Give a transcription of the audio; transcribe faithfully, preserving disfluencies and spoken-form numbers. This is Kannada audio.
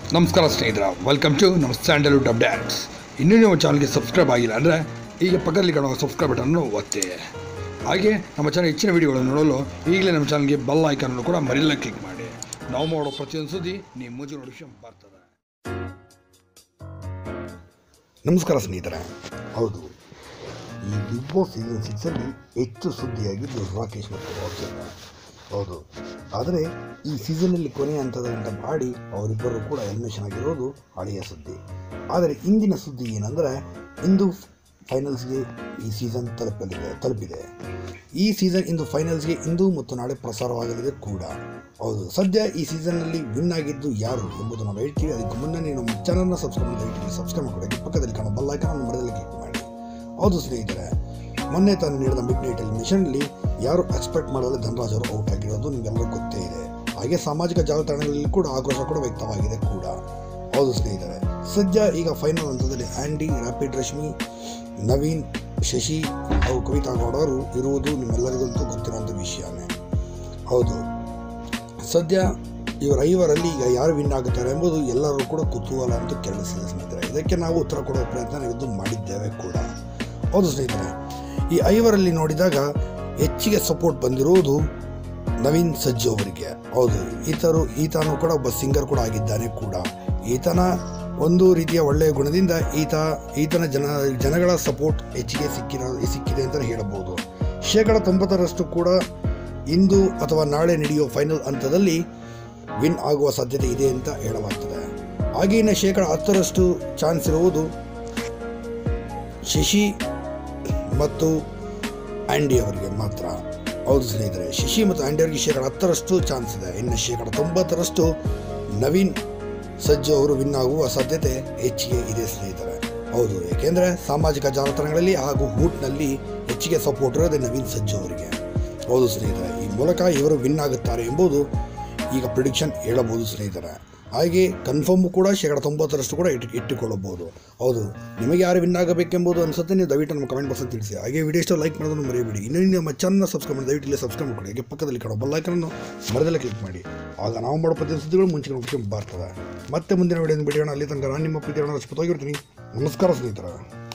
ನಮಸ್ಕಾರ ಸ್ನೇಹಿತರ, ವೆಲ್ಕಮ್ ಟು ನಮ್ಮ ಸ್ಯಾಂಡಲ್ವುಡ್ ಅಪ್ಡೇಟ್ಸ್. ಇನ್ನೂ ನೀವು ಚಾನಲ್ಗೆ ಸಬ್ಸ್ಕ್ರೈಬ್ ಆಗಿಲ್ಲ ಅಂದರೆ ಈಗ ಪಕ್ಕದಲ್ಲಿ ಕಾಣುವ ಸಬ್ಸ್ಕ್ರೈಬ್ ಬಟನ್ನು ಒತ್ತಿ. ಹಾಗೆ ನಮ್ಮ ಚಾನಲ್ ಹೆಚ್ಚಿನ ವೀಡಿಯೋಗಳನ್ನು ನೋಡಲು ಈಗಲೇ ನಮ್ಮ ಚಾನಲ್ಗೆ ಬೆಲ್ ಐಕಾನನ್ನು ಕೂಡ ಮರಿಲ್ಲ ಕ್ಲಿಕ್ ಮಾಡಿ. ನಾವು ಮಾಡೋ ಪ್ರತಿಯೊಂದು ಸುದ್ದಿ ನಿಮ್ಮ ಮುಂಚೆ ನೋಟಿಫಿಕೇಶನ್ ಬರ್ತದೆ. ನಮಸ್ಕಾರ ಸ್ನೇಹಿತರೆ. ಹೌದು, ಈ ಬಿಗ್ ಬಾಸ್ ಸೀಸನ್ ಸಿಕ್ಸಲ್ಲಿ ಹೆಚ್ಚು ಸುದ್ದಿಯಾಗಿದ್ದು ರಾಕೇಶ್ ಮತ್ತು ಅರ್ಚನಾ. ಹೌದು, ಆದರೆ ಈ ಸೀಸನ್ನಲ್ಲಿ ಕೊನೆಯ ಹಂತದ ಗಂಟ ಮಾಡಿ ಅವರಿಬ್ಬರು ಕೂಡ ಎಲಿಮಿನೇಷನ್ ಆಗಿರೋದು ಹಳೆಯ ಸುದ್ದಿ. ಆದರೆ ಇಂದಿನ ಸುದ್ದಿ ಏನಂದರೆ, ಇಂದು ಫೈನಲ್ಸ್ಗೆ ಈ ಸೀಸನ್ ತಲುಪಲಿದೆ ತಲುಪಿದೆ ಈ ಸೀಸನ್ ಇಂದು ಫೈನಲ್ಸ್ಗೆ ಇಂದು ಮತ್ತು ನಾಳೆ ಪ್ರಸಾರವಾಗಲಿದೆ ಕೂಡ. ಹೌದು, ಸದ್ಯ ಈ ಸೀಸನ್ನಲ್ಲಿ ವಿನ್ ಆಗಿದ್ದು ಯಾರು ಎಂಬುದು ನಾವು ಹೇಳ್ತೀವಿ. ಅದಕ್ಕೆ ಮುನ್ನ ನೀವು ನಮ್ಮ ಚಾನಲ್ನ ಸಬ್ಸ್ಕ್ರೈಬ್ ಮಾಡಿ ಸಬ್ಸ್ಕ್ರೈಬ್ ಮಾಡಿ ಪಕ್ಕದಲ್ಲಿ ಕಾಣೋ ಬೆಲ್ ಐಕಾನ್ ಮರದಲ್ಲಿ ಕ್ಲಿಕ್ ಮಾಡಿ. ಹೌದು ಸ್ನೇಹಿತರೆ, ಮೊನ್ನೆ ತಾನು ನೀಡಿದ ಮಿಡ್ ನೈಟ್ ಎಲಿಮಿನೇಷನ್ನಲ್ಲಿ ಯಾರು ಎಕ್ಸ್ಪೆಕ್ಟ್ ಮಾಡಲು ಧನರಾಜ್ ಅವರು ಔಟ್ ಆಗಿರೋದು ನಿಮಗೆಲ್ಲರೂ ಗೊತ್ತೇ ಇದೆ. ಹಾಗೆ ಸಾಮಾಜಿಕ ಜಾಲತಾಣಗಳಲ್ಲಿ ಕೂಡ ಆಕ್ರೋಶ ಕೂಡ ವ್ಯಕ್ತವಾಗಿದೆ ಕೂಡ. ಹೌದು ಸ್ನೇಹಿತರೆ, ಸದ್ಯ ಈಗ ಫೈನಲ್ ಹಂತದಲ್ಲಿ ಆ್ಯಂಡಿ, ರ್ಯಾಪಿಡ್ ರಶ್ಮಿ, ನವೀನ್, ಶಶಿ ಹಾಗೂ ಕವಿತಾ ಗೌಡ ಅವರು ಇರುವುದು ನಿಮ್ಮೆಲ್ಲರಿಗಂತೂ ಗೊತ್ತಿರೋಂಥ ವಿಷಯನೇ. ಹೌದು, ಸದ್ಯ ಇವರ ಐವರಲ್ಲಿ ಈಗ ಯಾರು ವಿನ್ ಆಗುತ್ತಾರೆ ಎಂಬುದು ಎಲ್ಲರೂ ಕೂಡ ಕುತೂಹಲ ಅಂತ ಕೇಳಿಸಿದೆ ಸ್ನೇಹಿತರೆ. ಇದಕ್ಕೆ ನಾವು ಉತ್ತರ ಕೊಡುವ ಪ್ರಯತ್ನ ಇದು ಮಾಡಿದ್ದೇವೆ ಕೂಡ. ಹೌದು ಸ್ನೇಹಿತರೆ, ಈ ಐವರಲ್ಲಿ ನೋಡಿದಾಗ ಹೆಚ್ಚಿಗೆ ಸಪೋರ್ಟ್ ಬಂದಿರುವುದು ನವೀನ್ ಸಜ್ಜು ಅವರಿಗೆ. ಹೌದು, ಈತರು ಈತನು ಕೂಡ ಒಬ್ಬ ಸಿಂಗರ್ ಕೂಡ ಆಗಿದ್ದಾನೆ ಕೂಡ. ಈತನ ಒಂದು ರೀತಿಯ ಒಳ್ಳೆಯ ಗುಣದಿಂದ ಈತ ಈತನ ಜನ ಜನಗಳ ಸಪೋರ್ಟ್ ಹೆಚ್ಚಿಗೆ ಸಿಕ್ಕಿರೋ ಸಿಕ್ಕಿದೆ ಅಂತಲೇ ಹೇಳಬಹುದು. ಶೇಕಡ ತೊಂಬತ್ತರಷ್ಟು ಕೂಡ ಇಂದು ಅಥವಾ ನಾಳೆ ನಡೆಯುವ ಫೈನಲ್ ಹಂತದಲ್ಲಿ ವಿನ್ ಆಗುವ ಸಾಧ್ಯತೆ ಇದೆ ಅಂತ ಹೇಳಲಾಗ್ತದೆ. ಹಾಗೆಯೇ ಶೇಕಡ ಹತ್ತರಷ್ಟು ಚಾನ್ಸ್ ಇರುವುದು ಶಶಿ ಮತ್ತು ಆ್ಯಂಡಿ ಅವರಿಗೆ ಮಾತ್ರ. ಹೌದು ಸ್ನೇಹಿತರೆ, ಶಶಿ ಮತ್ತು ಆ್ಯಂಡಿ ಅವರಿಗೆ ಶೇಕಡ ಹತ್ತರಷ್ಟು ಚಾನ್ಸ್ ಇದೆ. ಇನ್ನು ಶೇಕಡ ತೊಂಬತ್ತರಷ್ಟು ನವೀನ್ ಸಜ್ಜು ಅವರು ವಿನ್ ಆಗುವ ಸಾಧ್ಯತೆ ಹೆಚ್ಚಿಗೆ ಇದೆ ಸ್ನೇಹಿತರೆ. ಹೌದು, ಏಕೆಂದರೆ ಸಾಮಾಜಿಕ ಜಾಲತಾಣಗಳಲ್ಲಿ ಹಾಗೂ ಹೂಟ್ನಲ್ಲಿ ಹೆಚ್ಚಿಗೆ ಸಪೋರ್ಟ್ ಇರೋದೇ ನವೀನ್ ಸಜ್ಜು ಅವರಿಗೆ. ಹೌದು ಸ್ನೇಹಿತರೆ, ಈ ಮೂಲಕ ಇವರು ವಿನ್ ಆಗುತ್ತಾರೆ ಎಂಬುದು ಈಗ ಪ್ರಿಡಿಕ್ಷನ್ ಹೇಳಬಹುದು ಸ್ನೇಹಿತರೆ. ಹಾಗೆ ಕನ್ಫರ್ಮ್ ಕೂಡ ಶೇಕಡ ತೊಂಬತ್ತರಷ್ಟು ಕೂಡ ಇಟ್ಟು ಇಟ್ಟುಕೊಳ್ಳಬಹುದು. ಹೌದು, ನಿಮಗೆ ಯಾರು ವಿನ್ ಆಗಬೇಕೆಂಬುದು ಅನಿಸುತ್ತೆ, ನೀವು ದಯವಿಟ್ಟು ನಮ್ಮ ಕಮೆಂಟ್ ಬಾಕ್ಸಲ್ಲಿ ತಿಳಿಸಿ. ಹಾಗೆ ವಿಡಿಯೋ ಇಷ್ಟ ಲೈಕ್ ಮಾಡೋದನ್ನು ಮರೆಯಬೇಡಿ. ಇನ್ನೂ ನಮ್ಮ ಚಾನಲ್ನ ಸಬ್ಸ್ಕ್ರೈಬ್ ಮಾಡಿ ದಯವಿಟ್ಟು ಇಲ್ಲಿ ಸಬ್ಸ್ಕ್ರೈಬ್ ಮಾಡಿ. ಹಾಗೆ ಪಕ್ಕದಲ್ಲಿ ಕಾಣೋ ಬೆಲ್ ಐಕಾನನ್ನು ಮರದಲ್ಲೇ ಕ್ಲಿಕ್ ಮಾಡಿ. ಆಗ ನಾವು ಮಾಡೋ ಪ್ರತಿ ಸುದ್ದಿಗಳು ಮುಂಚೆ ನೋಟಿಫಿಕೇಶನ್ ಬರ್ತದೆ. ಮತ್ತೆ ಮುಂದಿನ ವಿಡಿಯೋ ಬಿಡೋಣ. ಅಲ್ಲಿ ತನಕ ನಾನು ನಿಮ್ಮ ಪ್ರೀತಿ ರಕ್ಷಪತವಾಗಿರ್ತೀನಿ. ನಮಸ್ಕಾರ ಸ್ನೇಹಿತರೆ.